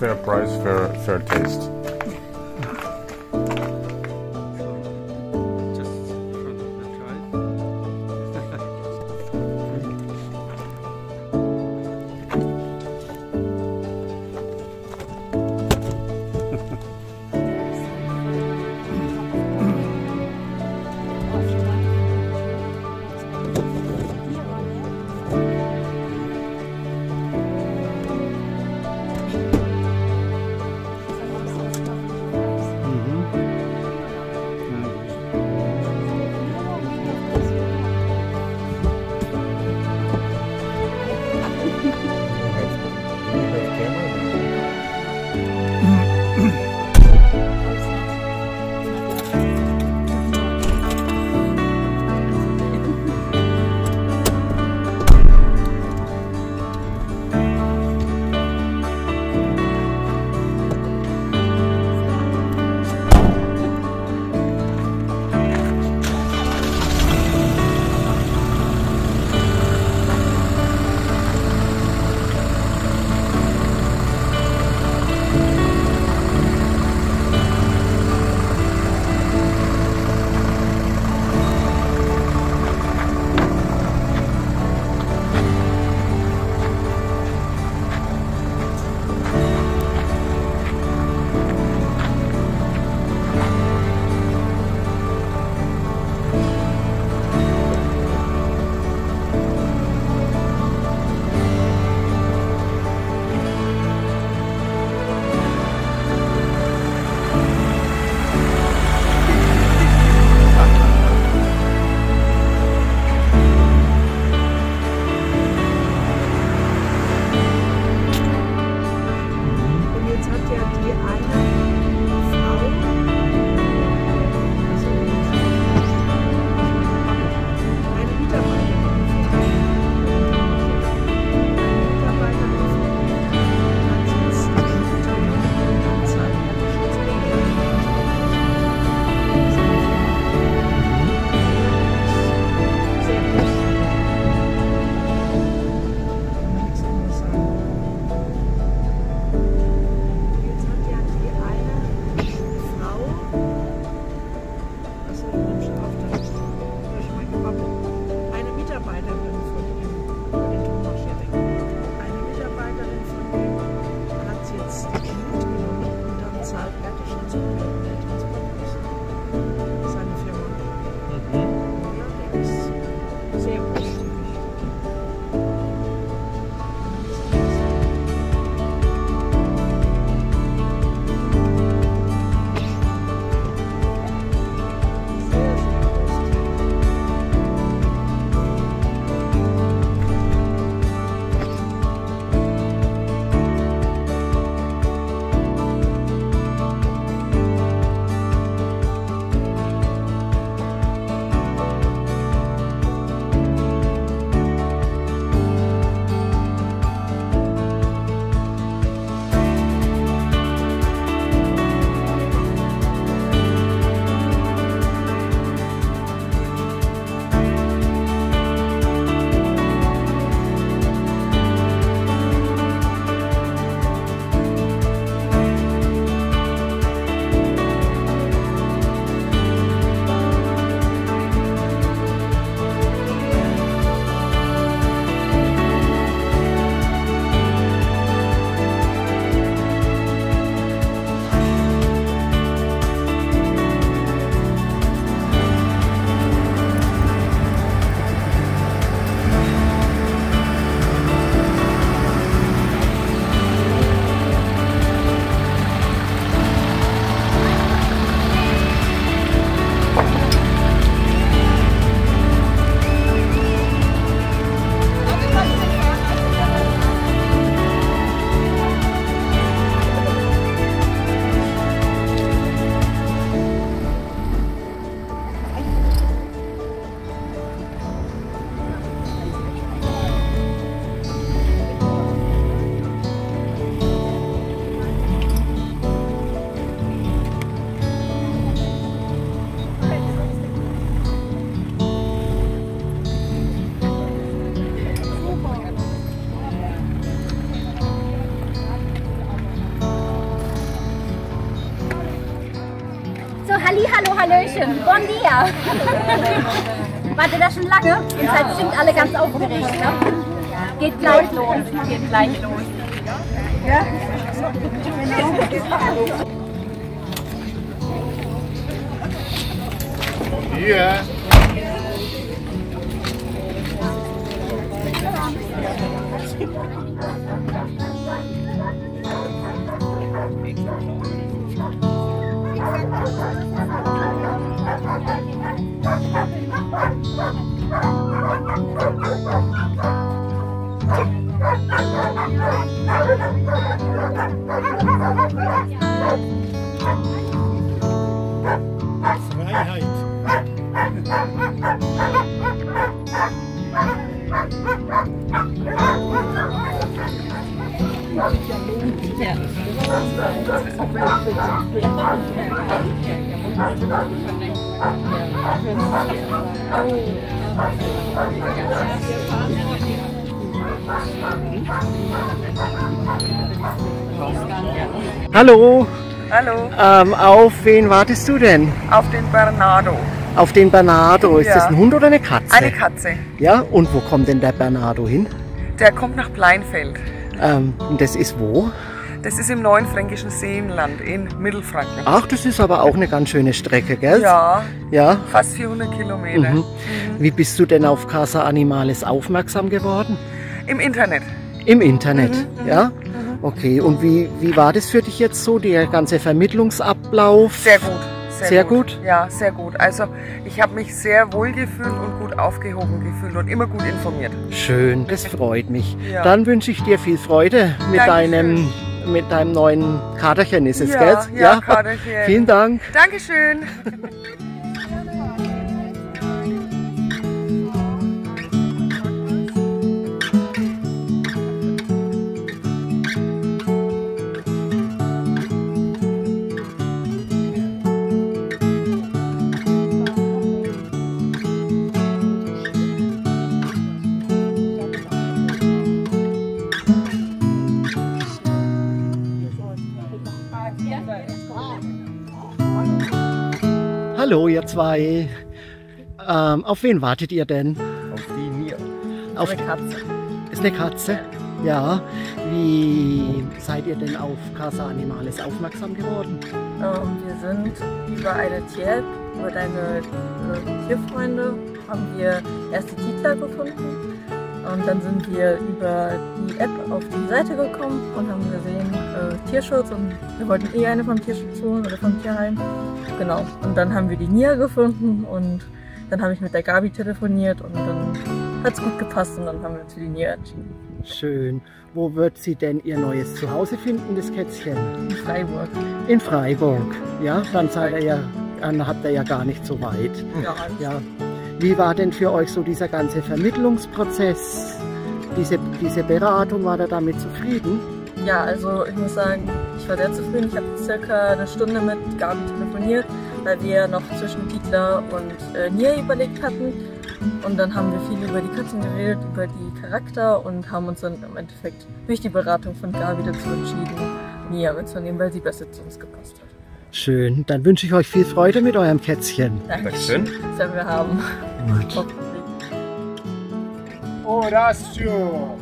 fair price, fair taste. Halli, hallo, hallöchen, bon dia. Wartet da schon lange? Ihr seid bestimmt alle ganz aufgeregt, ne? Geht gleich los, geht gleich los. Ja? Hier. Freiheit. Hallo, Hallo, auf wen wartest du denn? auf den Bernardo. Auf den Bernardo. Ist Ja. das ein Hund oder eine Katze? Eine Katze. Ja, und wo kommt denn der Bernardo hin? Der kommt nach Pleinfeld. Und das ist wo? Das ist im neuen fränkischen Seenland in Mittelfranken. Ach, das ist aber auch eine ganz schöne Strecke, gell? Ja, Ja. fast 400 Kilometer. Mhm. Wie bist du denn auf Casa Animales aufmerksam geworden? Im Internet. Im Internet, ja? Okay, und wie war das für dich jetzt so, der ganze Vermittlungsablauf? Sehr gut. Sehr gut? Ja, sehr gut. Also ich habe mich sehr wohl gefühlt und gut aufgehoben gefühlt und immer gut informiert. Schön, das freut mich. Ja. Dann wünsche ich dir viel Freude mit Dankeschön. deinem neuen Katerchen, ist es, Ja, gell? ja, Katerchen. Vielen Dank. Dankeschön. Hallo, ihr zwei. Auf wen wartet ihr denn? Auf die Nier. Auf Eine Katze. Ist eine Katze? Ja. Wie seid ihr denn auf Casa Animales aufmerksam geworden? Wir sind über eine Tier-App, über deine Tierfreunde, haben wir erst die Titler gefunden und dann sind wir über die App auf die Seite gekommen und haben gesehen Tierschutz und wir wollten eh eine vom Tierschutz holen oder vom Tierheim. Genau. Und dann haben wir die Nia gefunden und dann habe ich mit der Gabi telefoniert und dann hat es gut gepasst und dann haben wir uns für die Nia entschieden. Schön. Wo wird sie denn ihr neues Zuhause finden, das Kätzchen? In Freiburg. In Freiburg. Ja, dann habt ihr ja gar nicht so weit. Ja, Ja. Wie war denn für euch so dieser ganze Vermittlungsprozess? Diese Beratung, war ihr damit zufrieden? Ja, also ich muss sagen, ich war sehr zufrieden. Ich habe circa eine Stunde mit Gabi telefoniert, weil wir noch zwischen Titler und Nia überlegt hatten. Und dann haben wir viel über die Katzen geredet, über die Charakter und haben uns dann im Endeffekt durch die Beratung von Gabi dazu entschieden, Nia mitzunehmen, weil sie besser zu uns gepasst hat. Schön. Dann wünsche ich euch viel Freude mit eurem Kätzchen. Dankeschön. Das werden wir haben. Gut. Horacio.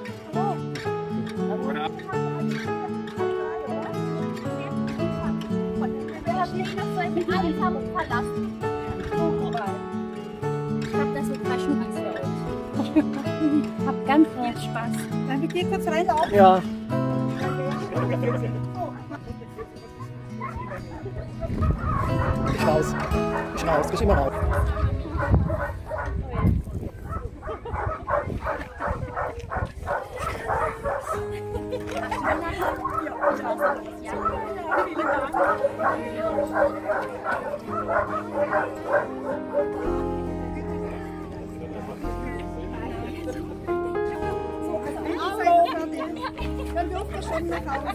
Alles haben uns verlassen. Ich hab das mit Taschendienst für euch. Hab ganz viel Spaß. Darf ich dir kurz reinlaufen? Ja. Ich raus. Ich immer raus. Dann dürft ihr schon nach Hause.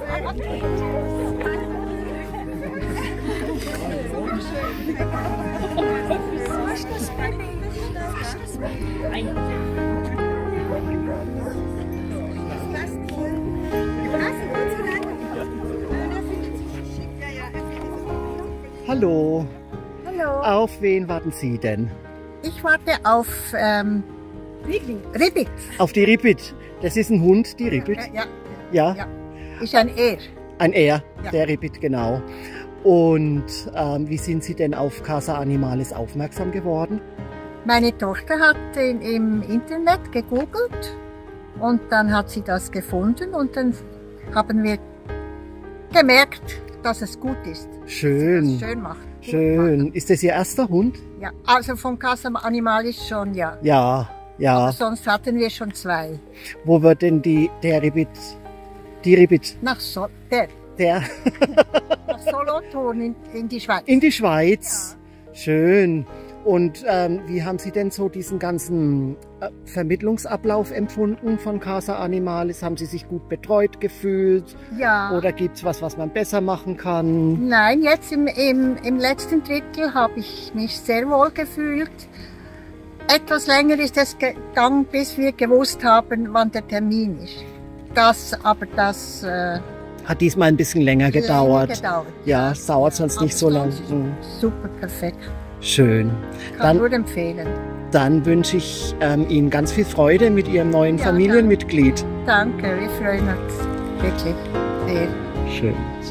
Hallo. Hallo. Auf wen warten Sie denn? Ich warte auf Ribbit. Auf die Ribbit. Das ist ein Hund, die Ribbit. Ja, Ja, ja. Ist ein Er. ein Er, Ja. der Ribbit, genau. Und wie sind Sie denn auf Casa Animalis aufmerksam geworden? Meine Tochter hat im Internet gegoogelt und dann hat sie das gefunden und dann haben wir gemerkt, dass es gut ist. Schön. Dass es schön macht. Gut Schön. macht. Ist das Ihr erster Hund? Ja, also von Casa Animalis schon, ja. Ja, ja. Sonst hatten wir schon 2. Wo wird denn die Ribbit, Nach der nach Solothurn in die Schweiz. in die Schweiz? Schön. Und wie haben Sie denn so diesen ganzen Vermittlungsablauf empfunden von Casa Animalis? Haben Sie sich gut betreut gefühlt? Ja. Oder gibt es was man besser machen kann? Nein, jetzt im letzten Drittel habe ich mich sehr wohl gefühlt. Etwas länger ist es gegangen, bis wir gewusst haben, wann der Termin ist. Das Hat diesmal ein bisschen länger gedauert. gedauert. Ja, es dauert sonst nicht so lang. Super, perfekt. Schön. Kann Dann, nur empfehlen. dann wünsche ich Ihnen ganz viel Freude mit Ihrem neuen Ja, Familienmitglied. Danke, wir freuen uns wirklich sehr. Schön.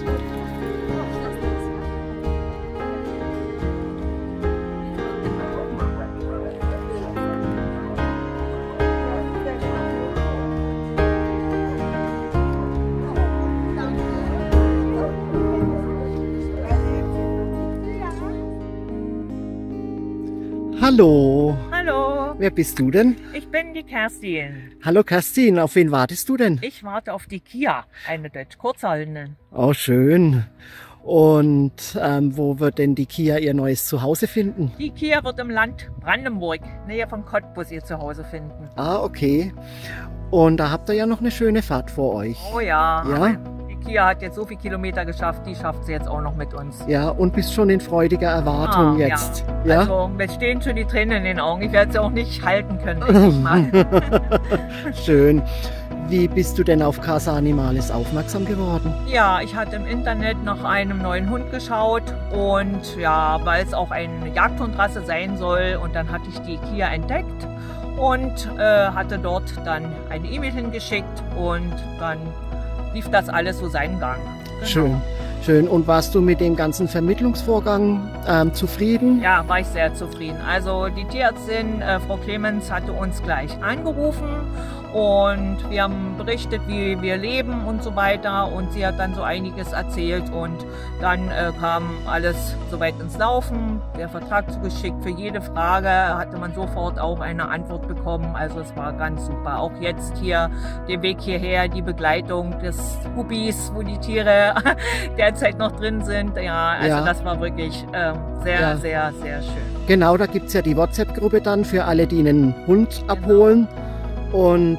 Hallo, Hallo, wer bist du denn? ich bin die Kerstin. Hallo Kerstin, auf wen wartest du denn? Ich warte auf die Kia, eine Deutsch-Kurzhaltende. Oh, schön. Und wo wird denn die Kia ihr neues Zuhause finden? Die Kia wird im Land Brandenburg, Nähe von Cottbus, ihr Zuhause finden. Ah, okay. Und da habt ihr ja noch eine schöne Fahrt vor euch. Oh ja, Ja? aber die Kia hat jetzt so viele Kilometer geschafft, die schafft sie jetzt auch noch mit uns. Ja, und bist schon in freudiger Erwartung Ah, jetzt. Ja. Ja? Also, mir stehen schon die Tränen in den Augen. Ich werde sie auch nicht halten können, denke ich mal. Schön. Wie bist du denn auf Casa Animalis aufmerksam geworden? Ja, ich hatte im Internet nach einem neuen Hund geschaut und ja, weil es auch eine Jagdhundrasse sein soll und dann hatte ich die Kia entdeckt und hatte dort dann eine E-Mail hingeschickt und dann lief das alles so seinen Gang. Genau. Schön. Schön. Und warst du mit dem ganzen Vermittlungsvorgang zufrieden? Ja, war ich sehr zufrieden. Also die Tierärztin, Frau Clemens, hatte uns gleich angerufen und wir haben berichtet, wie wir leben und so weiter und sie hat dann so einiges erzählt und dann kam alles soweit ins Laufen, der Vertrag zugeschickt. Für jede Frage hatte man sofort auch eine Antwort bekommen, also es war ganz super. Auch jetzt hier der Weg hierher, die Begleitung des Hubis, wo die Tiere derzeit noch drin sind, ja, also Ja. das war wirklich sehr, Ja. sehr, sehr schön. Genau, da gibt es ja die WhatsApp-Gruppe dann für alle, die einen Hund abholen. Und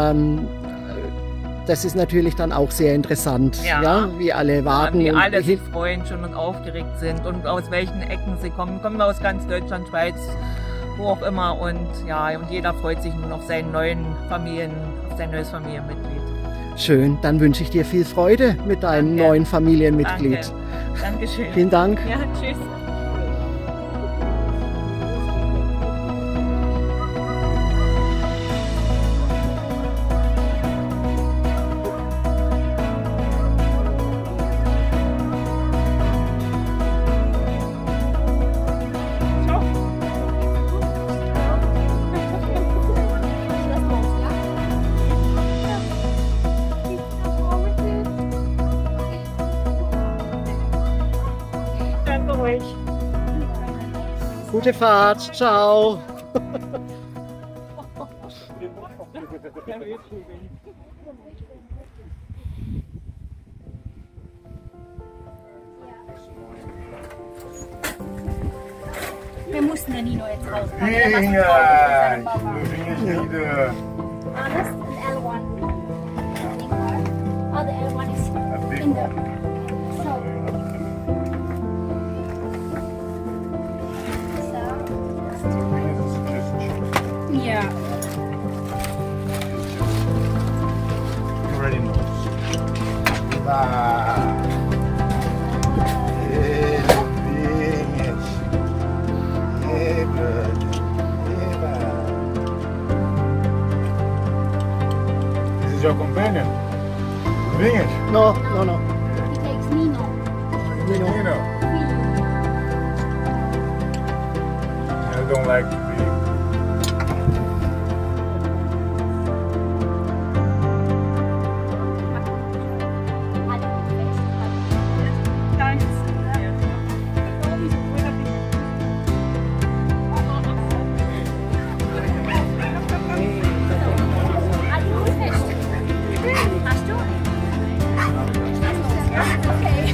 das ist natürlich dann auch sehr interessant, Ja. wie alle warten. Die und alle sich freuen schon und aufgeregt sind und aus welchen Ecken sie kommen. Kommen aus ganz Deutschland, Schweiz, wo auch immer und ja, und jeder freut sich nun auf seinen neuen auf sein neues Familienmitglied. Schön, dann wünsche ich dir viel Freude mit deinem Danke. neuen Familienmitglied. Danke. Dankeschön. Vielen Dank. Ja, tschüss. Danke euch. Gute Fahrt, ciao. Wir mussten den Nino jetzt raus. Inga, ich bringe wieder Honest and L1. Oh, the L1 is a big in the. one. So. Yeah. You already know. Ah. your companion? English? No. He takes Nino. Nino. I don't like to be. Hast du? Okay.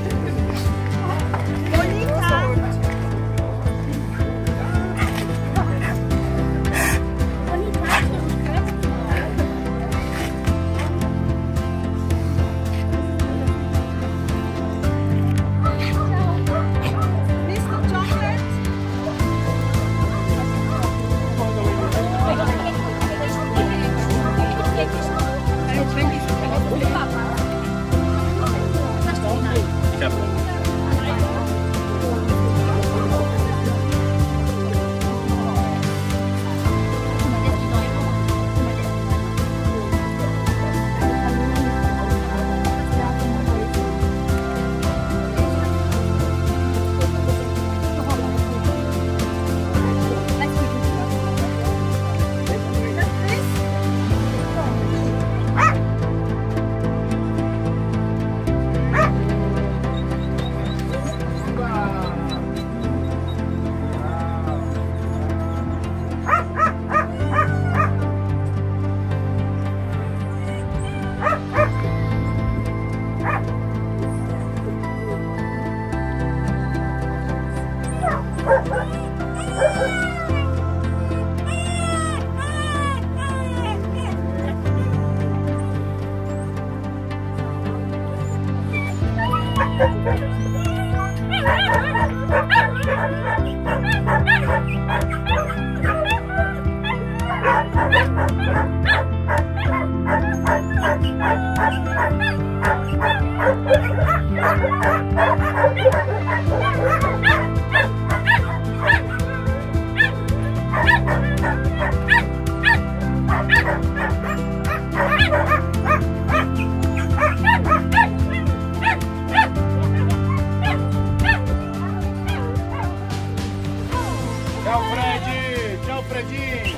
Ciao Freddy! Ciao Freddy!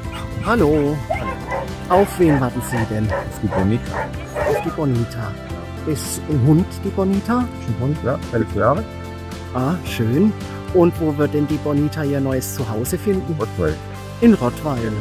Hallo. Auf wen warten Sie denn? Auf die Bonita. Auf die Bonita. Ist ein Hund die Bonita? Ein Hund, ja, 11 Jahre. Ah, schön. Und wo wird denn die Bonita ihr neues Zuhause finden? Rottweil. In Rottweil.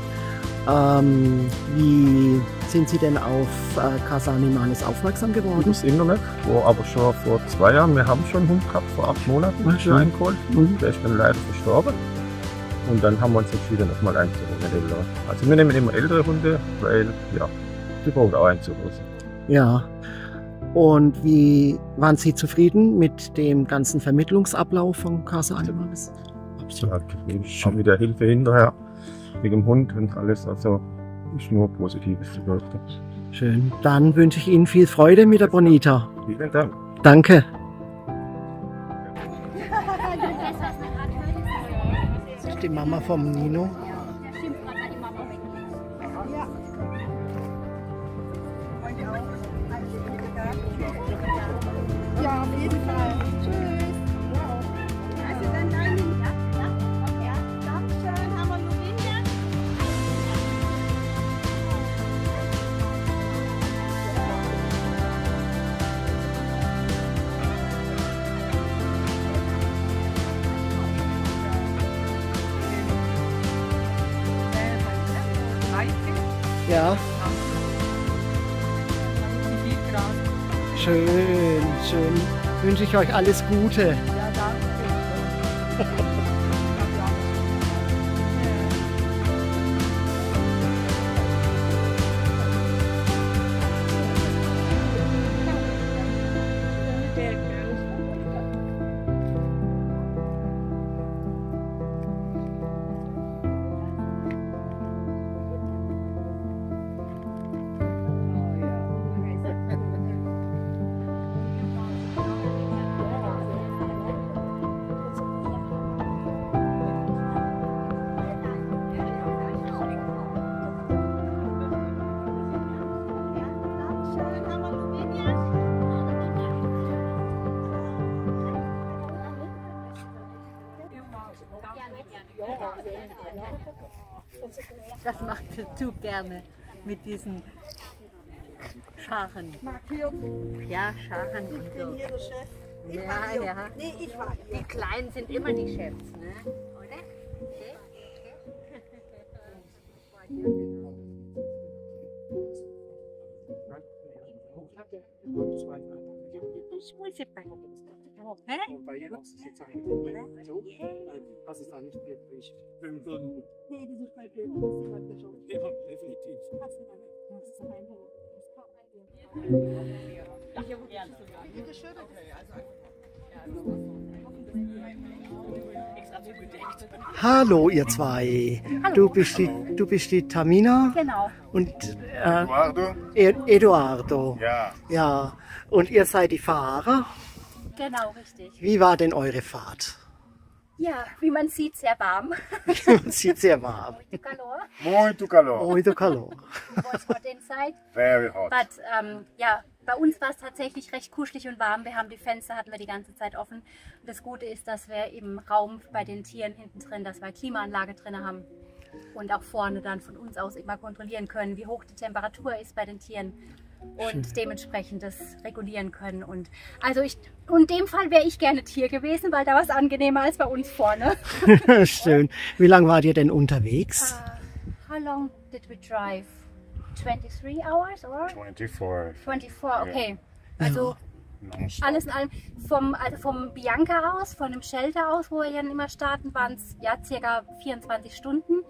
Wie sind Sie denn auf Casa Animalis aufmerksam geworden? Das Internet, wo aber schon vor 2 Jahren, wir haben schon einen Hund gehabt, vor 8 Monaten, Ach, schön. eingeholt. Der ist dann leider verstorben. Und dann haben wir uns entschieden, nochmal einzuholen. Also wir nehmen immer ältere Hunde, weil, ja, die brauchen auch ein Zuhause. Ja. Und wie waren Sie zufrieden mit dem ganzen Vermittlungsablauf von Casa Animalis? Absolut. Ich habe wieder Hilfe hinterher, mit dem Hund und alles, also ist nur Positives zu berichten. Schön. Dann wünsche ich Ihnen viel Freude mit der Bonita. Vielen Dank. Danke. Das ist die Mama vom Nino. Der schimpft gerade, weil die Mama weg ist. Ja, auf jeden Fall. Tschüss. Also dann dahin. Ja, Dankeschön, haben wir noch Kinder? Ja, schön, schön. Wünsche ich euch alles Gute. Das macht du gerne mit diesen Scharen. Ja, Scharen und so. Ja, ja. Die Kleinen sind immer die Chefs, ne? Oder? Ich muss jetzt bei Was ist da nicht wirklich? Hallo ihr zwei. Hallo. Du bist die Tamina Genau. und Eduardo? Eduardo. Ja. Ja. Und ihr seid die Fahrer. Genau, richtig. Wie war denn eure Fahrt? Ja, wie man sieht, sehr warm. Man sieht sehr warm. Muito calor. Muito calor. Muito calor. It was hot inside. Very hot. But, ja, bei uns war es tatsächlich recht kuschelig und warm. Wir haben die Fenster hatten wir die ganze Zeit offen. Und das Gute ist, dass wir im Raum bei den Tieren hinten drin, dass wir Klimaanlage drin haben. Und auch vorne dann von uns aus immer kontrollieren können, wie hoch die Temperatur ist bei den Tieren. Und dementsprechend das regulieren können. Und also in dem Fall wäre ich gerne Tier gewesen, weil da war es angenehmer als bei uns vorne. Schön. Wie lange wart ihr denn unterwegs? How long did we drive? 23 hours or? 24. 24, okay. Also alles in allem, vom Bianca aus, von dem Shelter aus, wo wir dann immer starten, waren es ja circa 24 Stunden.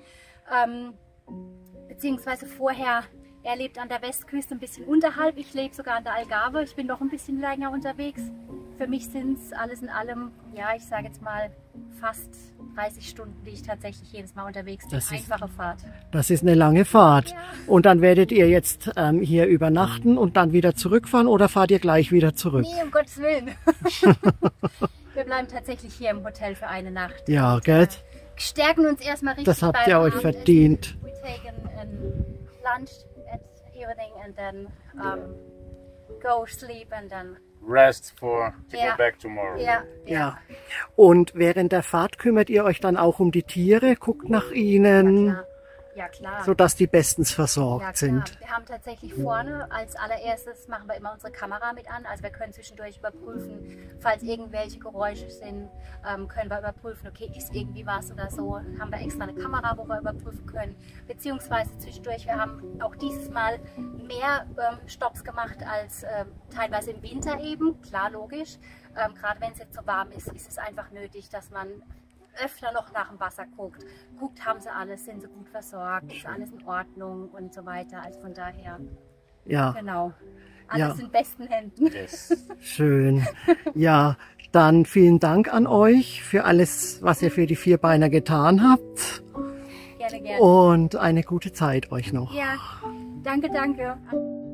Beziehungsweise vorher, er lebt an der Westküste ein bisschen unterhalb, ich lebe sogar an der Algarve, ich bin noch ein bisschen länger unterwegs. Für mich sind es alles in allem, ja, ich sage jetzt mal fast 30 Stunden, die ich tatsächlich jedes Mal unterwegs bin. Einfache Fahrt. Das ist eine lange Fahrt. Ja. Und dann werdet ihr jetzt hier übernachten und dann wieder zurückfahren oder fahrt ihr gleich wieder zurück? Nee, um Gottes Willen. Wir bleiben tatsächlich hier im Hotel für eine Nacht. Ja, und, gell? Stärken uns erstmal richtig. Das habt beim ihr euch Abendessen. verdient. We take lunch at evening and then go sleep and then Rest to Yeah. go back tomorrow. Ja. Und während der Fahrt kümmert ihr euch dann auch um die Tiere, guckt nach ihnen, Ja, klar. sodass die bestens Ja, versorgt klar. sind. Wir haben tatsächlich vorne als allererstes machen wir immer unsere Kamera mit an. Also wir können zwischendurch überprüfen, falls irgendwelche Geräusche sind, können wir überprüfen, okay, ist irgendwie was oder so. Haben wir extra eine Kamera, wo wir überprüfen können. Beziehungsweise zwischendurch, wir haben auch dieses Mal mehr Stopps gemacht als teilweise im Winter eben. Klar, logisch. Gerade wenn es jetzt so warm ist, ist es einfach nötig, dass man öfter noch nach dem Wasser guckt. Guckt, haben sie alles, sind sie gut versorgt, ist alles in Ordnung und so weiter. Also von daher, Ja, genau, alles in besten Händen. Yes. schön. Ja, dann vielen Dank an euch für alles, was ihr für die Vierbeiner getan habt. Gerne, gerne. Und eine gute Zeit euch noch. Ja, danke, danke.